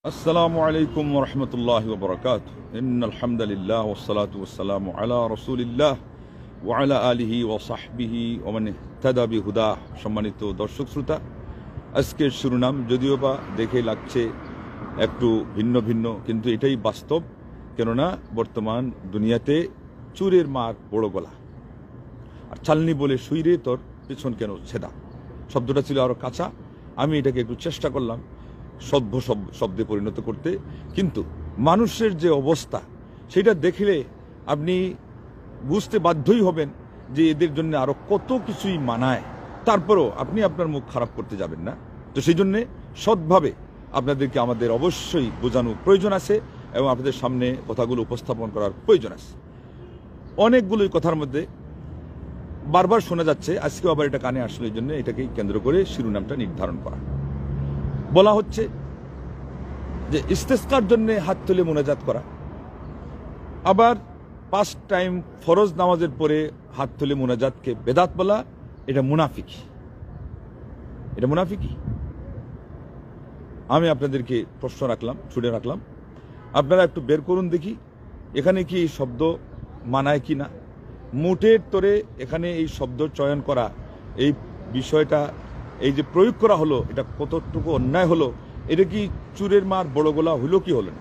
আসসালামু আলাইকুম ওয়া রাহমাতুল্লাহি ওয়া বারাকাতুহু ইন্নাল হামদুলিল্লাহ ওয়াস সালাতু ওয়াস সালামু আলা রাসূলিল্লাহ ওয়া আলা আলিহি ওয়া সাহবিহি ওয়া মান ইহতাদা বিহুদা। সম্মানিত দর্শক শ্রোতা, আজকের শিরোনাম যদিও বা দেখে লাগছে একটু ভিন্ন ভিন্ন, কিন্তু এটাই বাস্তব। কেননা বর্তমান দুনিয়াতে চুরের মার বড় গলা, আর চালনি বলে শুইরে তোর পেছন কেন ছেদা। শব্দটা ছিল আরো কাঁচা, আমি এটাকে একটু চেষ্টা করলাম সভ্য শব্দে পরিণত করতে, কিন্তু মানুষের যে অবস্থা সেটা দেখলে আপনি বুঝতে বাধ্যই হবেন যে এদের জন্য আরো কত কিছুই মানায়, তারপরও আপনি আপনার মুখ খারাপ করতে যাবেন না। তো সেই জন্যে সৎভাবে আপনাদেরকে আমাদের অবশ্যই বোঝানোর প্রয়োজন আছে এবং আপনাদের সামনে কথাগুলো উপস্থাপন করার প্রয়োজন আছে। অনেকগুলোই কথার মধ্যে বারবার শোনা যাচ্ছে, আজকেও আবার এটা কানে আসলে, এই জন্য এটাকেই কেন্দ্র করে শিরোনামটা নির্ধারণ করা। বলা হচ্ছে যে ইস্তেসকার জন্য হাত তুলে মোনাজাত করা, আবার 5 টাইম ফরজ নামাজের পরে হাত তুলে মোনাজাতকে বেদাত বলা, এটা মুনাফিকি। এটা মুনাফিকি। আমি আপনাদেরকে প্রশ্ন রাখলাম, ছুড়ে রাখলাম, আপনারা একটু বের করুন দেখি এখানে কি এই শব্দ মানায় কি না। মুটের তোরে এখানে এই শব্দ চয়ন করা, এই বিষয়টা এই যে প্রয়োগ করা হলো, এটা কতটুকু অন্যায় হলো। এটা কি চুরের মার বড় গলা হলো কি হলো না?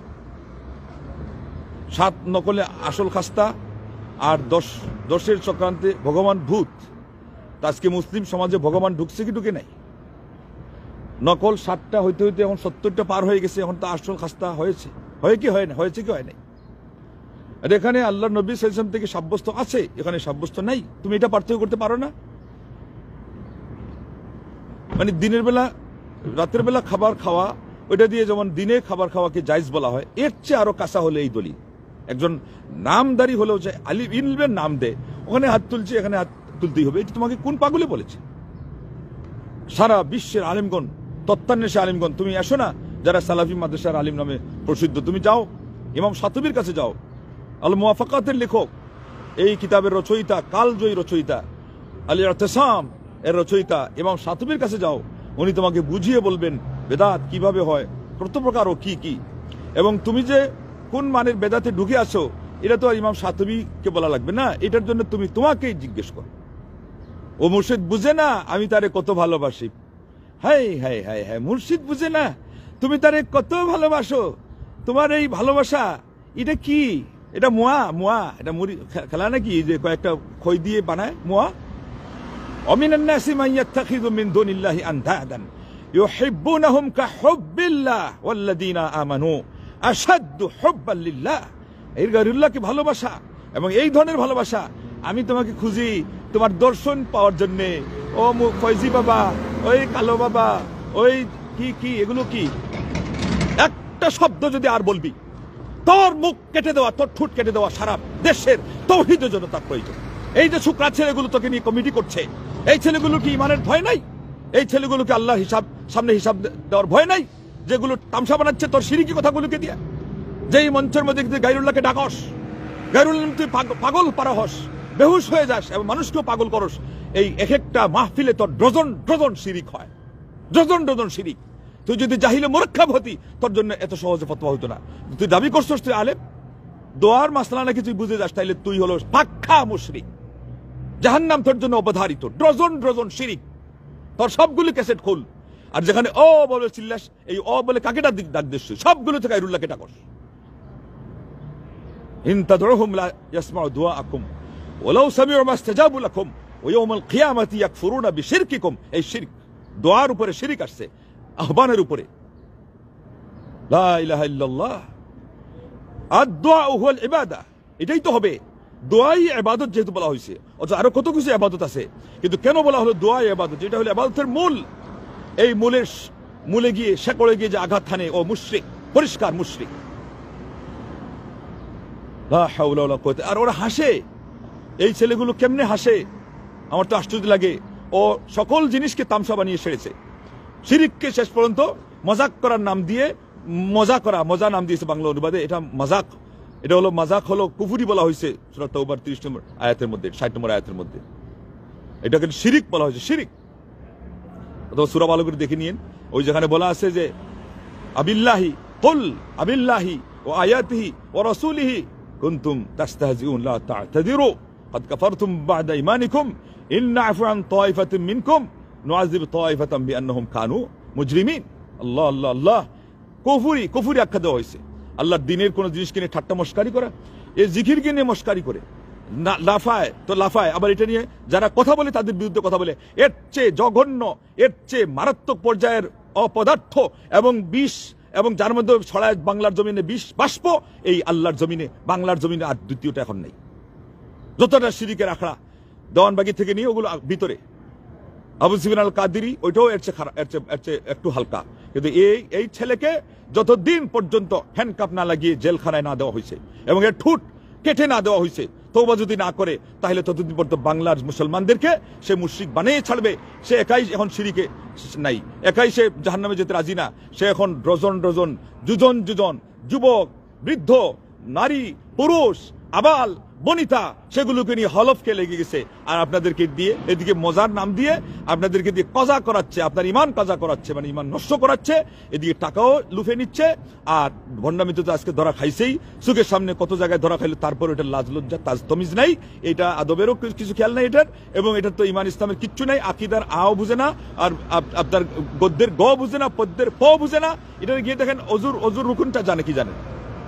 7 নকলে আসল খাস্তা আর 10 চক্রান্তে ভগবান ভূত। আজকে মুসলিম সমাজে ভগবান ঢুকছে কি ঢুকে নাই? নকল 7টা হইতে হইতে এখন 70টা পার হয়ে গেছে, এখন তো আসল খাস্তা হয়েছে। হয় কি হয় না? হয়েছে কি হয় নাই? আর এখানে আল্লাহ নবী সাল্লাল্লাহু আলাইহি ওয়াসাল্লাম থেকে সাব্যস্ত আছে, এখানে সাব্যস্ত নাই। তুমি এটা পার্থক্য করতে পারো না? মানে দিনের বেলা রাতের বেলা খাবার খাওয়া, ওইটা দিয়ে যেমন দিনে খাবার খাওয়াকে জায়েজ বলা হয়, এর চেয়ে আরো কাঁচা হলে এই দলিল। একজন নামদারি হলেও যে আলিম ইলমের নাম দেয়, ওখানে হাত তুলছে, এখানে হাত তুলতেই হবে। এটা তোমাকে কোন পাগলে বলেছে? সারা বিশ্বের আলিমগণ, তত্ত্বান্বেষী আলিমগণ, তুমি আসো না যারা সালাফি মাদ্রাসার আলিম নামে প্রসিদ্ধ, তুমি যাও ইমাম শাতিবির কাছে যাও, আল মুওয়াফাকাতের লেখক, এই কিতাবের রচয়িতা, কালজয়ী রচয়িতা, আল ইতিসাম এর রচয়িতা ইমাম শাতিবির কাছে যাও। উনি তোমাকে বুঝিয়ে বলবেন বেদাত কিভাবে হয়, কত প্রকার ও কি কি। এবং তুমি যে কোন মানের বেদাতে ঢুকে আসো, এটা তো আর ইমাম শাতিবিকে বলা লাগবে না, এটার জন্য তুমি তোমাকেই জিজ্ঞেস করো। ও মুর্শিদ বুঝে না আমি তারে কত ভালোবাসি। হাই হাই হাই হাই, মুর্শিদ বুঝে না তুমি তারে কত ভালোবাসো। তোমার এই ভালোবাসা এটা কি? এটা মোয়া, মোয়া, এটা মুড়ি খেলা নাকি যে কয়েকটা খই দিয়ে বানায় মোয়া। ومن الناس من يتخذ من دون الله أندادا يحبونهم كحب الله والذين آمنوا أشد حبا لله। এই গায়রুল্লাহকে ভালোবাসা এবং এই ধরনের ভালোবাসা আমি তোমাকে খুঁজি তোমার দর্শন পাওয়ার জন্য। ও ফয়জি বাবা, ওই কালো বাবা, ওই কি কি এগুলো কি? একটা শব্দ যদি আর বলবি, তোর মুখ কেটে দেওয়া, তোর ঠোঁট কেটে দেওয়া। সারা দেশের তাওহীদের জন্য তার প্রয়োজন। এই যে শুকরা ছেলেগুলো তোকে নিয়ে কমিটি করছে, এই ছেলেগুলো কি ইমানের ভয় নাই? এই ছেলেগুলোকে আল্লাহর সামনে হিসাব দেওয়ার ভয় নাই? যেগুলো তামসা বানাচ্ছে তোর শিরকি কথাগুলোকে দিয়ে, যেই মঞ্চের মধ্যে গায়রুল্লাহকে ডাকস, গায়রুল্লাহ তুই পাগল পারা হস, বেহুশ হয়ে যাস এবং মানুষকেও পাগল করস। এই এক একটা মাহফিলে তোর ডজন ডজন শিরিক হয়, ডজন ডজন শিরিক। তুই যদি জাহিলে মুরাক্কাব হতি, তোর জন্য এত সহজে ফতোয়া হতো না। তুই দাবি করছস তুই আলেম, দোয়ার মাসলা নাকি তুই বুঝে যাস, তাইলে তুই হলো পাক্কা মুশরিক। জাহান্নাম তোর জন্য অবধারিত, ডজন ডজন শিরিক। তোর সবগুলো ক্যাসেট খুল, আর যেখানে ও বলে চিল্লাস, এই ও বলে কাকে ডাক দিস? সবগুলো থেকে গায়রুল্লাহকে ডাকস। ইন তাদউহুম লা ইয়াসমাউ দুআআকুম ওয়ালাউ সামিউ মাস্তাজাবু লাকুম ওয়া ইয়াউমাল কিয়ামাতি ইয়াকফুরুনা বিশিরকিকুম। এই শিরক, দোয়ার উপরে শিরক আসছে, আহ্বানের উপরে। লা ইলাহা ইল্লাল্লাহ, আদ-দুআ হুয়াল ইবাদা, এটাই তো হবে। দোয়াই ইবাদত যেহেতু বলা হয়েছে, অথচ আরো কত কিছু ইবাদত আছে, কিন্তু কেন বলা হলো দোয়াই ইবাদত? যেটা হলো ইবাদতের মূল। এই মূলে গিয়ে, শেকড়ে গিয়ে যে আঘাত হানে, ও মুশরিক, পরিষ্কার মুশরিক। লা হাওলা ওয়ালা কুওয়াতা। আর ওরা হাসে, এই ছেলেগুলো কেমনে হাসে আমার তো আশ্চর্য লাগে। ও সকল জিনিসকে তামসা বানিয়ে সেরেছে। শিরিককে শেষ পর্যন্ত মজাক করার নাম দিয়ে, মজা করা, মজা নাম দিয়েছে বাংলা অনুবাদে। এটা মজাক, এটা হলো মজাক, হলো কুফরি বলা হয়েছে সূরা তাওবার 30 নম্বর আয়াতের মধ্যে, 60 নম্বর আয়াতের মধ্যে। এটাকে শিরিক বলা হয়েছে, শিরিক। অথবা সূরা ভালো করে দেখে নিন, ওই যেখানে বলা আছে যে আবিল্লাহি কুল আবিল্লাহি ওয়া আয়াতিহি ওয়া রাসূলিহি কুনতুম তাস্তাহজিউন লা তা'তাযিরু ক্বাদ কাফারতুম বা'দা ঈমানিকুম ইন না'ফু আন তা'iফাতিন মিনকুম নু'আযিব তা'iফাতাম বিআন্নাহুম কানু মুজরিমিন। আল্লাহ আল্লাহ আল্লাহ। কুফরি আখ্যা দেওয়া হয়েছে। আল্লাহর দ্বীনের কোন জিনিসকে নিয়ে ঠাট্টা মস্কারি করা, এই জিকিরকে নিয়ে মস্কারি করে লাফায় তো লাফায়, আবার এটা নিয়ে যারা কথা বলে তাদের বিরুদ্ধে কথা বলে। এর চেয়ে জঘন্য, এর চেয়ে মারাত্মক পর্যায়ের অপদার্থ এবং বিষ, এবং যার মধ্যে ছড়ায় বাংলার জমিনে বিষ বাষ্প, এই আল্লাহর জমিনে, বাংলার জমিনে আর দ্বিতীয়টা এখন নেই। যতটা শিরিকের আখড়া দেওয়ানবাগি থেকে নিয়ে ওগুলো ভিতরে, আবু সুফিয়ান আল কাদেরী ওইটাও এর চেয়ে একটু হালকা। কিন্তু এই ছেলেকে যতদিন পর্যন্ত হ্যান্ডকাপ না লাগিয়ে জেলখানায় না দেওয়া হয়েছে এবং এর ঠুট কেটে না দেওয়া হয়েছে, তওবা যদি না করে, তাহলে ততদিন পর্যন্ত বাংলার মুসলমানদেরকে সে মুশরিক বানিয়ে ছাড়বে। সে একাই এখন শিরিকে নাই, একাই সে জাহান্নামে যেতে রাজি না। সে এখন ডজন ডজন, যুজন যুজন যুবক, বৃদ্ধ, নারী, পুরুষ, আবাল, বনিতা, সেগুলোকে নিয়ে হলফকে লেগে গেছে। আর আপনাদেরকে দিয়ে এদিকে মজার নাম দিয়ে আপনাদেরকে দিয়ে কজা করাচ্ছে, আপনার ইমান কজা করাচ্ছে, মানে ইমান নষ্ট করাচ্ছে। এদিকে টাকাও লুফে নিচ্ছে। আর ভণ্ডামিতে তো আজকে ধরা খাইছেই, চোখের সামনে কত জায়গায় ধরা খাইলো, তারপর এটা লাজ লজ্জা তাজ তমিজ নাই, এটা আদবেরও কিছু খেয়াল নাই এটার। এবং এটার তো ইমান ইসলামের কিচ্ছু নাই, আকিদার আও বুঝে না, আর আপনার গদ্যের গ বুঝে না, পদ্যের প বুঝে না। এটা গিয়ে দেখেন অজুর রুকুনটা জানে কি জানে।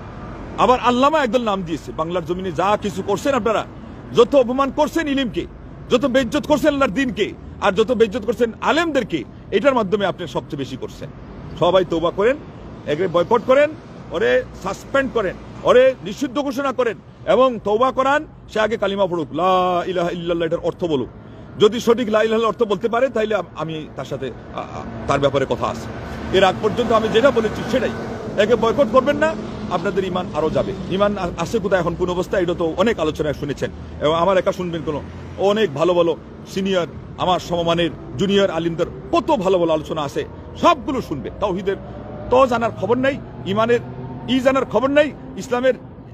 আবার আল্লামা একদল নাম দিয়েছে। বাংলার জমিনে যা কিছু করছেন আপনারা, যত অপমান করছেন ইলিমকে, যত বেইজ্জত করছেন আল্লাহর দ্বীনকে, আর যত বেইজ্জত করছেন আলেমদেরকে, এটার মাধ্যমে আপনি সবচেয়ে বেশি করছেন। সবাই তওবা করেন, একে বয়কট করেন, ওরে সাসপেন্ড করেন, ওরে নিষিদ্ধ ঘোষণা করেন এবং তওবা করান। সে আগে কালিমা পড়ুক, লা ইলাহা ইল্লাল্লাহ, এটার অর্থ বলুক। যদি সঠিক লা ইলাহা অর্থ বলতে পারে, তাহলে আমি তার সাথে তার ব্যাপারে কথা আছে। এর আগ পর্যন্ত আমি যেটা বলেছি সেটাই। একে বয়কট করবেন না, আপনাদের ইমান আরো যাবে। ইমান আছে কোথায় এখন, কোন অবস্থা, এটা তো অনেক আলোচনায় শুনেছেন এবং আমার একা শুনবেন কোনো, অনেক ভালো ভালো সিনিয়র, আমার সমমানের জুনিয়র আলিমদের কত ভালো ভালো আলোচনা আছে, সবগুলো শুনবেন। তাওহীদের তো জানার খবর নাই, ইমানের জানার খবর নাই, ইসলামের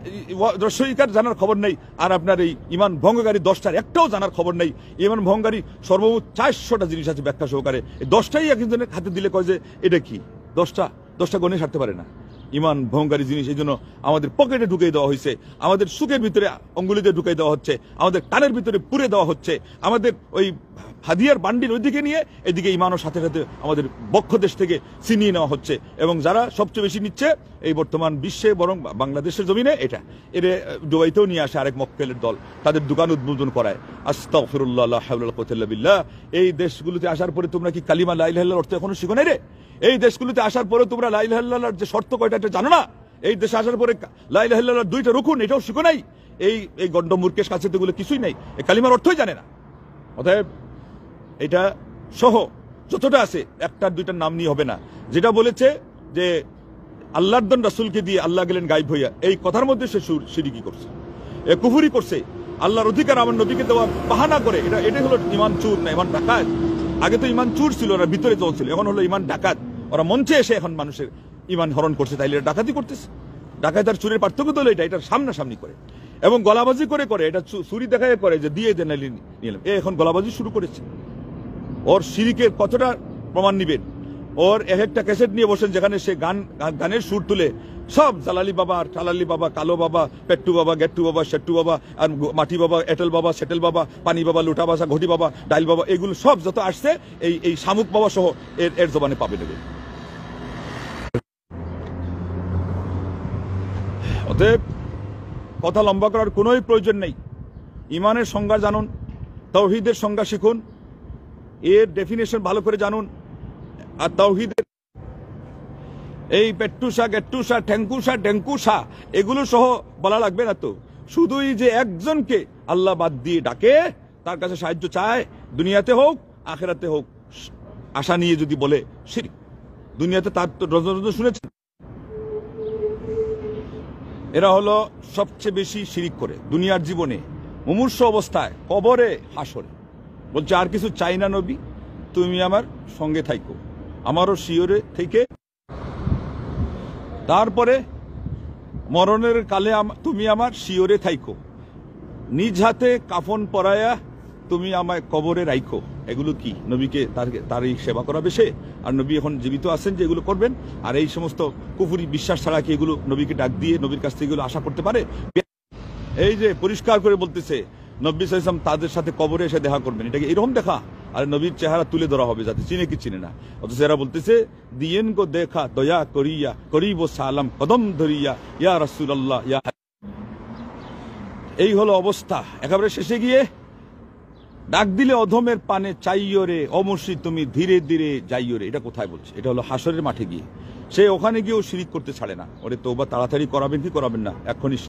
রসইকার জানার খবর নেই, আর আপনার এই ইমান ভঙ্গকারী 10টার একটাও জানার খবর নেই। ইমান ভঙ্গকারী সর্বমোট 400টা জিনিস আছে ব্যাখ্যা সহকারে। এই 10টাই একজনের হাতে দিলে কয় যে এটা কি, 10টা গণে সারতে পারে না। ইমান ভঙ্গকারী জিনিস, এই জন্য আমাদের পকেটে ঢুকিয়ে দেওয়া হয়েছে, আমাদের সুখের ভিতরে অঙ্গুলিতে ঢুকিয়ে দেওয়া হচ্ছে, আমাদের কানের ভিতরে পুরে দেওয়া হচ্ছে, আমাদের ওই হাদিয়ার বান্ডিল ওইদিকে নিয়ে এদিকে ইমানের সাথে সাথে আমাদের বক্ষ দেশ থেকে ছিনিয়ে নেওয়া হচ্ছে। এবং যারা সবচেয়ে বেশি নিচ্ছে এই বর্তমান বিশ্বে, বরং বাংলাদেশের জমিনে, এটা এর দুবাইতেও নিয়ে আসে আরেক মক্কেলের দল, তাদের দোকান উদ্বোধন করায়। আস্তাগফিরুল্লাহ, লা হাওলা ওয়ালা কুওয়াতা ইল্লা বিল্লাহ। এই দেশগুলোতে আসার পরে তোমরা কি কালিমা লা ইলাহা ইল্লাল্লাহর অর্থ এখনো শিখো নাই রে? এই দেশগুলোতে আসার পরে তোমরা লা ইলাহা ইল্লাল্লাহর যে শর্ত কয়টা এটা জানো না? এই দেশে আসার পরে লা ইলাহা ইল্লাল্লাহর 2টা রুকুন, এটাও শিখো নাই। এই গন্ডমূর্খের কাছে তো এগুলো কিছুই নাই, এই কালিমার অর্থই জানে না। অতএব এটা সহ যতটা আছে, 1টা 2টার নাম নিয়ে হবে না। যেটা বলেছে যে আল্লাহর দন রাসূলকে দিয়ে আল্লাহ গেলেন গায়েব হইয়া, এই কথার মধ্যে সে শিরকি করছে, এ কুফরি করছে। আল্লাহর অধিকার আমার নবীকে দেওয়া বাহানা করে, এটাই হলো ইমান চুর না ইমান ডাকাত। আগে তো ইমান চুর ছিল, ওরা ভিতরে চলছিল, এখন হলো ইমান ডাকাত। ওরা মঞ্চে এসে এখন মানুষের ইমান হরণ করছে, তাইলে এটা ডাকাতি করতেছে। ডাকাত আর চুরের পার্থক্য তো হলো এটা সামনাসামনি করে এবং গলাবাজি করে, এটা চুরি দেখায় করে যে দিয়ে দেন নিলাম। এখন গলাবাজি শুরু করেছে। ওর শিরিকের কতটা প্রমাণ নিবেন? ওর একটা ক্যাসেট নিয়ে বসেন, যেখানে সে গানের সুর তুলে সব জালালি বাবা, টালালি বাবা, কালো বাবা, পেট্টু বাবা, গেট্টু বাবা, শেট্টু বাবা, আর মাটি বাবা, এটেল বাবা, সেটেল বাবা, পানি বাবা, লুটা বাসা, ঘটি বাবা, ডাইল বাবা, এগুলো সব যত আসছে এই শামুক বাবা সহ এর জবানে পাবে নেবে। অতএব কথা লম্বা করার কোনোই প্রয়োজন নেই। ইমানের সংজ্ঞা জানুন, তাওহীদের সংজ্ঞা শিখুন, এর ডেফিনেশন ভালো করে জানুন। আর তাওহীদের এই পেট্টুসা, গেট্টুসা, ঠ্যাঙ্কুসা, ডেঙ্কুসা এগুলো সহ বলা লাগবে না তো। শুধুই যে একজনকে আল্লাহ বাদ দিয়ে ডাকে, তার কাছে সাহায্য চায়, দুনিয়াতে হোক আখিরাতে হোক, আশা নিয়ে যদি বলে শিরক। দুনিয়াতে তার তো রজনরজ শুনেছেন, এরা হলো সবচেয়ে বেশি শিরিক করে দুনিয়ার জীবনে, মুমূর্ষ অবস্থায়, কবরে, হাসরে। বলছে আর কিছু চাই না নবী, তুমি আমার সঙ্গে থাইকো, আমারও শিয়রে থেকে। তারপরে মরণের কালে তুমি আমার শিয়রে থাইকো, নিজ হাতে কাফন পরায়া তুমি আমায় কবরে রাইখো। এগুলো কি নবীকে তার এই সেবা করাবে সে? আর নবী এখন জীবিত আছেন যে এগুলো করবেন? আর এই সমস্ত কুফুরি বিশ্বাস ছাড়া কি এগুলো নবীকে ডাক দিয়ে নবীর কাছ থেকে এগুলো আশা করতে পারে? এই যে পরিষ্কার করে বলতেছে নবী সাল্লাল্লাহু আলাইহি ওয়াসাল্লাম তাদের সাথে কবরে এসে দেখা করবেন, এটা কি এরকম দেখা? আর নবীর চেহারা তুলে ধরা হবে যাতে চিনে কি চিনে না। অথচ এরা বলতেছে দিয়েন কো দেখা দয়া করিয়া করিব সালাম কদম ধরিয়া ইয়া রাসূলুল্লাহ ইয়া। এই হলো অবস্থা। একেবারে শেষে গিয়ে ডাক দিলে অধমের পানে চাইও রে অমর্ষি তুমি ধীরে ধীরে যাইও রে। এটা কোথায় বলছে? এটা হলো হাসরের মাঠে গিয়ে। সে ওখানে গিয়েও শিরিক করতে ছাড়ে না। ওরে তওবা তাড়াতাড়ি করাবেন কি করাবেন না? এখনই